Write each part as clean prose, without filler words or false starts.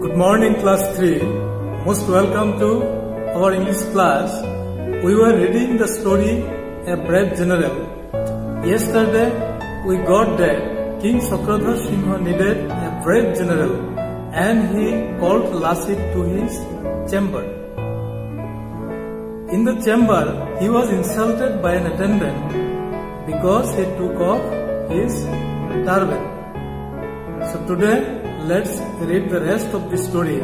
Good morning, class 3. Most welcome to our English class. We were reading the story A Brave General. Yesterday, we got that King Sakradhar Singha needed a brave general and he called Lasit to his chamber. In the chamber, he was insulted by an attendant because he took off his turban. So today, let's read the rest of the story.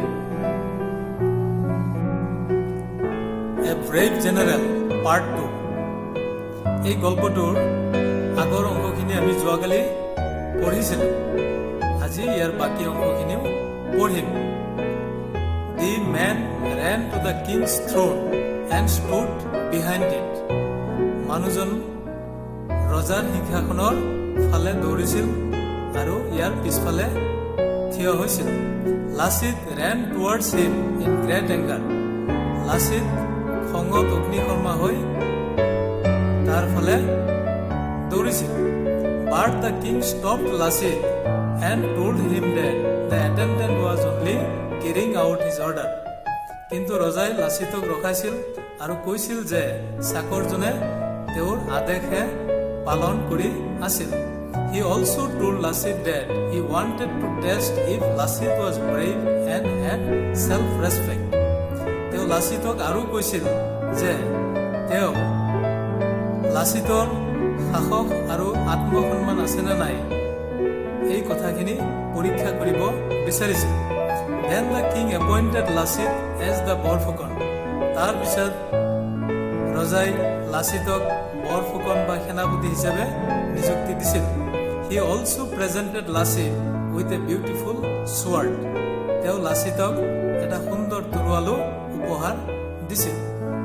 A Brave General Part 2. এই গল্পটোৰ আগৰ অংশখিনি আমি যোৱাকালি পঢ়িছিলো। আজি ইয়াৰ বাকি অংশখিনিও পঢ়িম। The man ran to the king's throne and stood behind it. মানুহজন ৰজাৰ সিংহাসনৰ ফালে দৌৰিছিল আৰু ইয়াৰ পিছফালে থিয় হৈছিল। Lasit ran towards him in great anger. Lasit খঙত অগ্নিশৰ্মা হৈ তাৰ ফালে দৌৰিছিল। But the king stopped Lasit and told him that the attendant was only carrying out his order. কিন্তু ৰজাই লাচিতক ৰখাইছিল আৰু কৈছিল যে চাকৰজনে তেওঁৰ আদেশহে পালন কৰি আছিল। He also told Lasit that he wanted to test if Lasit was brave and had self-respect. তেওঁ লাচিতক আৰু কৈছিল যে তেওঁ লাচিতৰ সাহস আৰু আত্মসন্মান আছে নে নাই এই কথাখিনি পৰীক্ষা কৰিব বিচাৰিছিল। Then the king appointed Lasit as the Borphukan. তাৰ পিছত ৰজাই লাচিতক বৰফুকন বা সেনাপতি হিচাপে নিযুক্তি দিছিল। He also presented Lasit with a beautiful sword. তেওঁ লাচিতক এটা সুন্দৰ তৰোৱালো উপহাৰ দিছিল।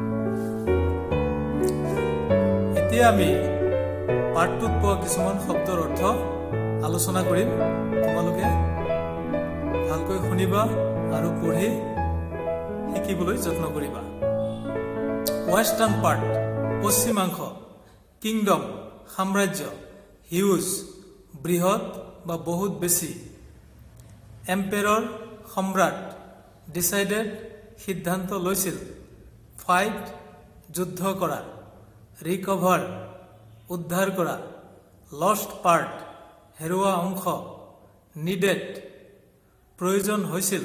এতিয়া আমি পাঠটোত পোৱা কিছুমান শব্দৰ অৰ্থ আলোচনা কৰিম। তোমালোকে ভালকৈ শুনিবা আৰু পঢ়ি শিকিবলৈ যত্ন কৰিবা। ৱেষ্টাৰ্ণ পাৰ্ট পশ্চিমাংশ, কিংডম সাম্ৰাজ্য, হিউজ বৃহৎ বা বহুত বেছি, এম্পেৰৰ সম্ৰাট, ডিচাইডেড সিদ্ধান্ত লৈছিল, ফাইট যুদ্ধ কৰা, ৰিকভাৰ উদ্ধাৰ কৰা, লষ্ট পাৰ্ট হেৰুৱা অংশ, নিডেড প্ৰয়োজন হৈছিল,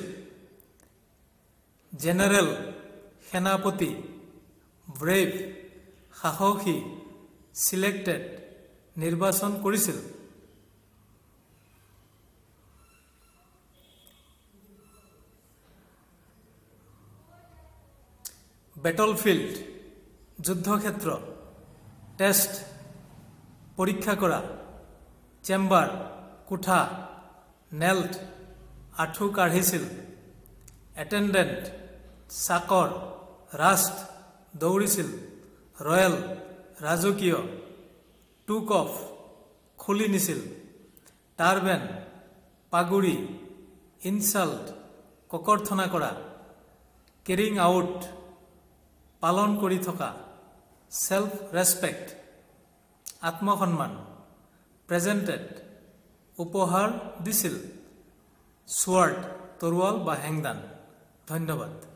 জেনেৰেল সেনাপতি, ব্ৰেভ সাহসী, চিলেক্টেড নিৰ্বাচন কৰিছিল। বেটলফিল্ড যুদ্ধক্ষেত্ৰ, টেষ্ট পৰীক্ষা কৰা, চেম্বাৰ কোঠা, নেল্ট আঁঠু কাঢ়িছিল, এটেণ্ডেণ্ট চাকৰ, ৰাষ্ট দৌৰিছিল, ৰয়েল ৰাজকীয়, টুক অফ খুলি নিছিল, টাৰবেন পাগুৰি, ইনচাল্ট ককৰ্থনা কৰা, কেৰিং আউট পালন কৰি থকা, সেলফ ৰেসপেক্ট আত্মসন্মান, প্ৰেজেন্টেড উপহাৰ দিছিল, সোৱাৰ্ড তৰোৱাল বা হেংদান। ধন্যবাদ।